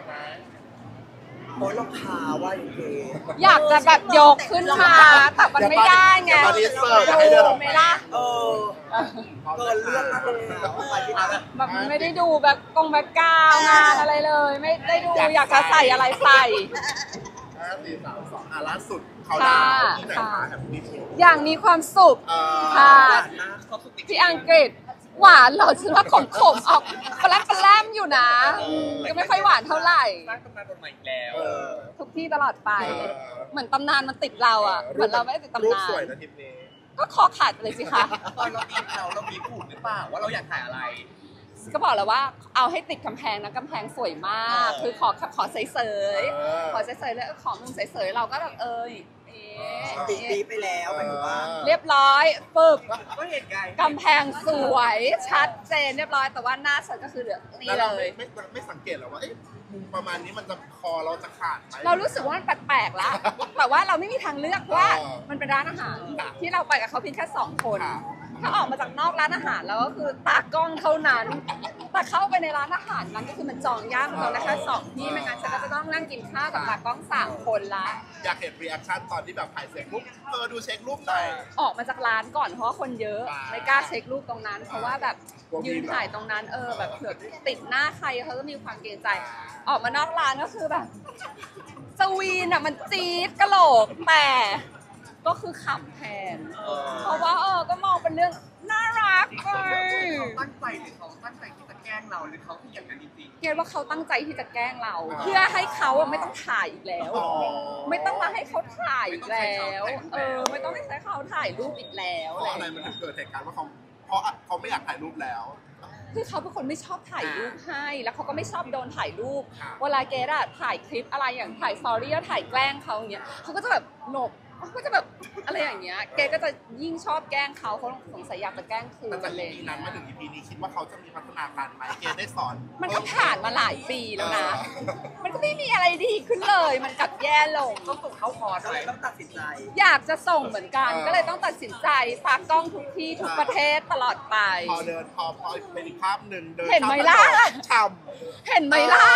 ไหมโอ้ยรองเท้าว่าโอเคอยากจะแบบยกขึ้นมาแต่มันไม่ได้ไงดูไม่ล่ะเกินเรื่องนะรองเท้าไปที่นั่นแบบไม่ได้ดูแบบกงแบบก้าวงานอะไรเลยไม่ได้ดูอยากจะใส่อะไรใส่ 4 3 2ล่าสุดเขาดาวที่ไหนคะแบบนี้อย่างมีความสุขค่ะที่อังกฤษหวานเหรอฉันว่าขมออกปลาแรมอยู่นะก็ไม่ค่อยหวานเท่าไหร่สร้างตำนานบทใหม่อีกแล้วทุกที่ตลอดไปเหมือนตำนานมันติดเราอ่ะเหมือนเราไม่ติดตำนานสวยนะทริปนี้ก็คอขาดไปเลยสิคะตอนเรามีผูกหรือเปล่าว่าเราอยากถ่ายอะไรก็บอกแล้วว่าเอาให้ติดกำแพงนะกำแพงสวยมากคือขอเสยๆแล้วขอมุมเสยๆเราก็แบบตีไปแล้วหมายถึงว่าเรียบร้อยปึ๊บก็เห็นไงกำแพงสวยชัดเจนเรียบร้อยแต่ว่าหน้าฉันก็คือเหลือนี่เลยไม่สังเกตหรอว่ามุมประมาณนี้มันจะคอเราจะขาดไหมเรารู้สึกว่ามันแปลกๆแล้วแต่ว่าเราไม่มีทางเลือกว่ามันเป็นร้านอาหารที่เราไปกับเขาเพียงแค่2 คนถ้าออกมาจากนอกร้านอาหารแล้วก็คือตากล้องเท่านั้นแต่เข้าไปในร้านอาหารนั้นก็คือมันจองยากมันจองได้แค่2 ที่ไม่งั้นฉันก็จะต้องนั่งกินข้าวกับตากล้อง3 คนละอยากเห็นรีแอคชั่นตอนที่แบบถ่ายเสร็จปุ๊บดูเช็ครูปหน่อยออกมาจากร้านก่อนเพราะว่าคนเยอะไม่กล้าเช็ครูปตรงนั้นเพราะว่าแบบยืนถ่ายตรงนั้นแบบเผื่อติดหน้าใครเขาก็มีความเกรงใจออกมานอกร้านก็คือแบบสวีนอ่ะมันจี๊ดกะโหลกแต่ก็คือขำแทนเพราะว่าก็มองเป็นเรื่องน่ารักไปตั้งใจหรือเขาตั้งใจที่จะแกล้งเราหรือเขาที่อยากจะจริงๆเกณฑ์ว่าเขาตั้งใจที่จะแกล้งเราเพื่อให้เขาไม่ต้องถ่ายอีกแล้วไม่ต้องมาให้เขาถ่ายอีกแล้วไม่ต้องให้ใช้เขาถ่ายรูปอีกแล้วเพราะอะไรมันถึงเกิดเหตุการณ์ว่าเขาไม่อยากถ่ายรูปแล้วคือเขาเป็นคนไม่ชอบถ่ายรูปให้แล้วเขาก็ไม่ชอบโดนถ่ายรูปเวลาเกดถ่ายคลิปอะไรอย่างถ่ายสตอรี่แล้วถ่ายแกล้งเขาอย่างเงี้ยเขาก็จะแบบหลบเขาก็จะแบบอะไรอย่างเงี้ยเกดก็จะยิ่งชอบแกล้งเขาสงสัยอยากจะแกล้งคืนแต่จาก EP นั้นมาถึง EP นี้คิดว่าเขาจะมีพัฒนาการไหมเกดได้สอนมันก็ผ่านมาหลายปีแล้วนะมันก็ไม่มีอะไรดีขึ้นเลยมันกลับแย่ลงต้องส่งเข้าคอร์สเลยต้องตัดสินใจอยากจะส่งเหมือนกันก็เลยต้องตัดสินใจฝากกล้องทุกที่ทุกประเทศตลอดไปพอเป็นอีกภาพหนึ่งเดินเห็นไหมล่ะช่ำเห็นไหมล่ะ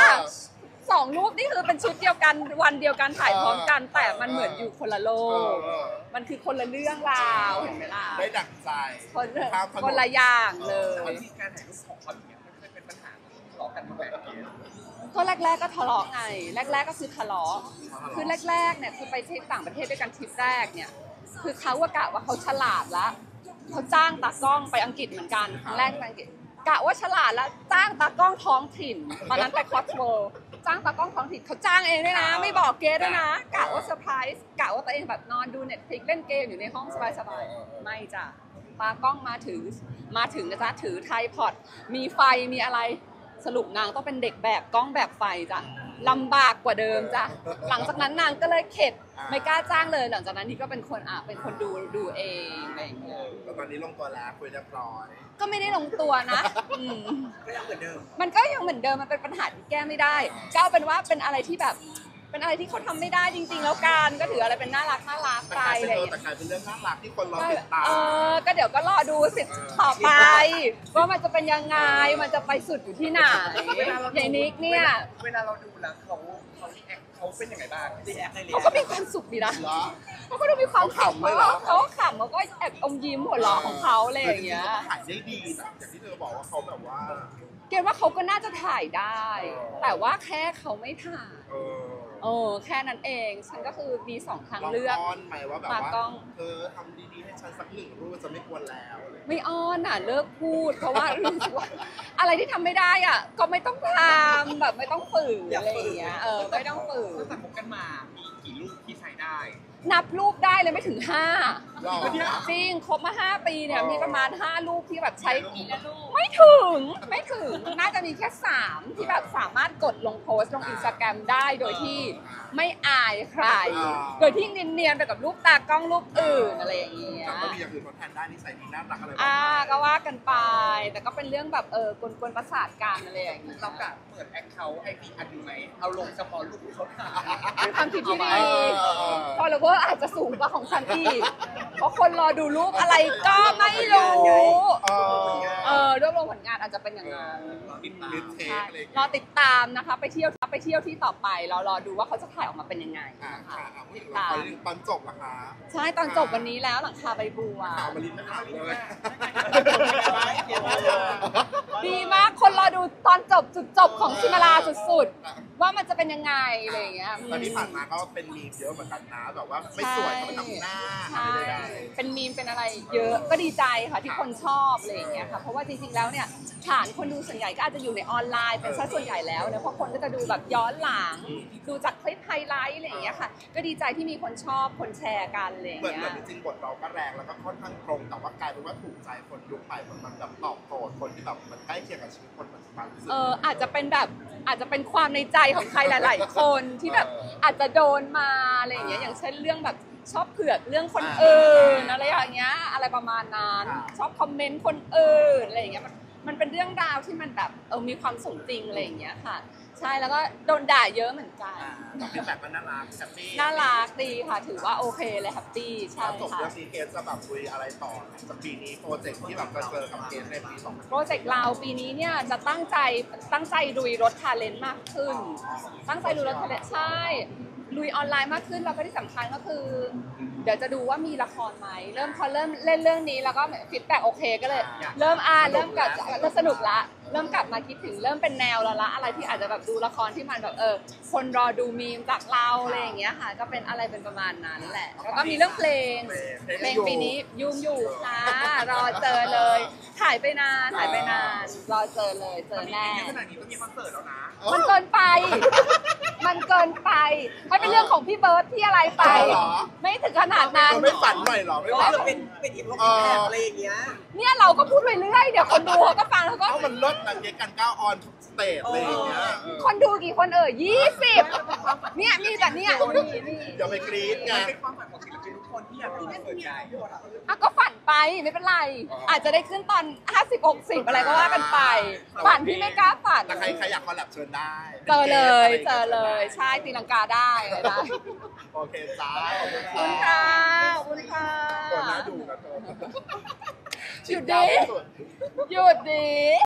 2 รูปนี่คือเป็นชุดเดียวกันวันเดียวกันถ่ายพร้อมกันแต่มันเหมือนอยู่คนละโลกมันคือคนละเรื่องราวเห็นไหมล่ะได้ดั่งใจคนละอย่างเลยการถ่ายรูปของเขาอย่างเงี้ยมันเป็นปัญหาทะเลาะกันมาแบบนี้ก็แรกๆก็ทะเลาะไงแรกๆก็คือทะเลาะคือแรกๆเนี่ยคือไปทริปต่างประเทศด้วยกันทริปแรกเนี่ยคือเขากะว่าเขาฉลาดแล้วเขาจ้างตากล้องไปอังกฤษเหมือนกันครั้งแรกไปอังกฤษกะว่าฉลาดแล้วจ้างตากล้องท้องถิ่นตอนนั้นไปคอสโบจ้างตากล้องท้องถิ่นเขาจ้างเองด้วยนะไม่บอกเกดด้วยนะกะว่าเซอร์ไพรส์กะว่าตัวเองแบบนอนดู Netflix เล่นเกมอยู่ในห้องสบายๆไม่จ้ะตากล้องมาถึงนะจ๊ะถือไทพอดมีไฟมีอะไรสรุปนางต้องเป็นเด็กแบกกล้องแบกไฟจ้ะลำบากกว่าเดิมจ้ะหลังจากนั้นนางก็เลยเข็ดไม่กล้าจ้างเลยหลังจากนั้นนี่ก็เป็นคนดูเองอะไรอย่างเงี้ยแต่ตอนนี้ลงตัวแล้วคุยเรียบร้อยก็ไม่ได้ลงตัวนะก็ยังเหมือนเดิมมันก็ยังเหมือนเดิมมันเป็นปัญหาที่แก้ไม่ได้ก็เป็นว่าเป็นอะไรที่แบบเป็นอะไรที่เขาทำไม่ได้จริงๆแล้วกันก็ถืออะไรเป็นน่ารักไปอะไรอย่างเงี้ยแต่กลายเป็นเรื่องน่ารักที่คนเราติดตามก็เดี๋ยวก็รอดูสิต่อไปว่ามันจะเป็นยังไงมันจะไปสุดอยู่ที่ไหนอย่างนิกเนี่ยเวลาเราดูแล้วเขาเป็นยังไงบ้างเขาก็มีความสุขดีนะเขาก็ดูมีความขำเขาขำเขาก็แอบอมยิ้มหัวเราะของเขาอะไรอย่างเงี้ยถ่ายได้ดีอย่างที่เธอบอกว่าเขาแบบว่าเกณฑ์ว่าเขาก็น่าจะถ่ายได้แต่ว่าแค่เขาไม่ถ่ายแค่นั้นเองฉันก็คือมี2 ทางเลือกอ้อนไหมว่าแบบว่าทำดีๆให้ฉันสัก1 รูปจะไม่ควรแล้วไม่อ้อนอ่ะเลิกพูดเพราะว่ารู้สึกว่าอะไรที่ทำไม่ได้อ่ะก็ไม่ต้องทำแบบไม่ต้องฝืนอะไรอย่างเงี้ยไม่ต้องฝืนตั้งแต่คบกันมามีกี่รูปที่ใช้ได้นับรูปได้เลยไม่ถึง5จริงครบมา5 ปีเนี่ยมีประมาณ5 รูปที่แบบใช้ไม่ถึงน่าจะมีแค่3ที่แบบสามารถกดลงโพสต์ลง Instagram ได้โดยที่ไม่อายใครโดยที่เนียนๆไปกับรูปตากล้องรูปอื่นอะไรอย่างเงี้ยก็มีอย่างอื่นทดแทนได้นิสัยดีน่ารักอะไรก็ว่ากันไปแต่ก็เป็นเรื่องแบบกวนประสาทกันอะไรอย่างเงี้ยเรากะเปิดแอคเคาท์ID อันดูไหมเอาลงเฉพาะรูปที่เขาถ่ายเป็นความคิดที่ดีพอเราอาจจะสูงกว่าของฉันอีกเพราะคนรอดูรูปอะไรก็ไม่รู้รวบรวมผลงานอาจจะเป็นอย่างนั้นมิดเทคใช่อะไรรอติดตามนะคะไปเที่ยวที่ต่อไปเรารอดูว่าเขาจะถ่ายออกมาเป็นยังไงค่ะนะคะพูดถึงละครตอนจบนะคะใช่ตอนจบวันนี้แล้วหลังคาใบบัวข่าวมาลินไม่ถามเลยดีมากคนรอดูตอนจบจุดจบของซิมาลาสุดๆว่ามันจะเป็นยังไงอะไรอย่างเงี้ยแต่ที่ผ่านมาก็เป็นมีมเยอะเหมือนกันนะแบบว่าไม่สวยก็ไม่ทำหน้าใช่ไม่ได้เป็นมีมเป็นอะไรเยอะก็ดีใจค่ะที่คนชอบอะไรอย่างเงี้ยค่ะเพราะว่าจริงๆแล้วเนี่ยฐานคนดูส่วนใหญ่ก็อาจจะอยู่ในออนไลน์เป็นซะส่วนใหญ่แล้วนะเพราะคนก็จะดูแบบย้อนหลังดูจากคลิปไฮไลท์อะไรอย่างเงี้ยค่ะก็ดีใจที่มีคนชอบคนแชร์กันอะไรอย่างเหมือนเงี้ยจริงๆบทเราก็แรงแล้วก็ค่อนข้างตรงแต่ว่ากลายเป็นว่าถูกใจคนยุคใหม่มันแบบตอบโจทย์คนที่แบบมันใกล้เคียงกับชีวิตคนปัจจุบันรู้สึกอาจจะเป็นความในใจของใครหลาย ๆ คนที่แบบอาจจะโดนมาอะไรอย่างเงี้ยอย่างเช่นเรื่องแบบชอบเผือกเรื่องคนอื่นอะไรอย่างเงี้ยอะไรประมาณนั้นชอบคอมเมนต์คนอื่นอะไรอย่างเงี้ยมันเป็นเรื่องราวที่มันแบบมีความสมจริงอะไรอย่างเงี้ยค่ะใช่แล้วก็โดนด่าเยอะเหมือนกันแต่เป็นแบบมันน่ารักแฮปปี้น่ารักดีค่ะถือว่าโอเคเลยแฮปปี้ใช่จบค่ะเรื่องนี้เกสจะแบบคุยอะไรต่อจากปีนี้โปรเจกต์ที่แบบจะเจอกับเกสในปี2000 โปรเจกต์เราปีนี้เนี่ยจะตั้งใจลุยรถทาเลนต์มากขึ้น ตั้งใจลุยรถทาเลนต์ใช่ลุยออนไลน์มากขึ้นแล้วก็ที่สำคัญก็คือ เดี๋ยวจะดูว่ามีละครไหมพอเริ่มเล่นเรื่องนี้แล้วก็ฟีดแบ็กโอเคก็เลย เริ่มเริ่มกลับสนุกละเริ่มกลับมาคิดถึงเริ่มเป็นแนวแล้วละอะไรที่อาจจะแบบดูละครที่มันแบบคนรอดูมีมจากเราอะไรอย่างเงี้ยค่ะก็เป็นอะไรเป็นประมาณนั้นแหละแล้วก็มีเรื่องเพลงปีนี้ยุ่งอยู่ค่ะรอเจอเลยถ่ายไปนานรอเจอเลยเจอแน่ขนาดนี้ก็มีคอนเสิร์ตแล้วนะมันเกินไปให้เป็นเรื่องของพี่เบิร์ดที่อะไรไป ไม่ถึงขนาดนั้นไม่ฝันหน่อยหรอไม่ฝันเป็นอีกโลกอีกแบบอะไรอย่างเงี้ยเนี่ยเราก็พูดไปเรื่อยเดี๋ยวคนดูเขาก็ฟังเขาก็เพราะมันลดแบบเกกันก้าวออนสเตจอะไรอย่างเงี้ยคนดูกี่คน20เนี่ยมีแต่เนี่ยนี่อย่าไปกรี๊ดไงมันเป็นความฝันของศิลปินทุกคนที่อยากมีคอนเสิร์ตใหญ่ก็ฝันไปไม่เป็นไร อาจจะได้ขึ้นตอน50-60อะไรก็ว่ากันไปฝันที่ไม่กล้าฝันแต่ใครอยากคอลแลบเชิญได้เจอเลยใช่ตีลังกาได้เลยนะโอเคจ้าขอบคุณขอบคุณค่ะขอบคุณค่ะตัวน่าดูนะเธอหยุดดิ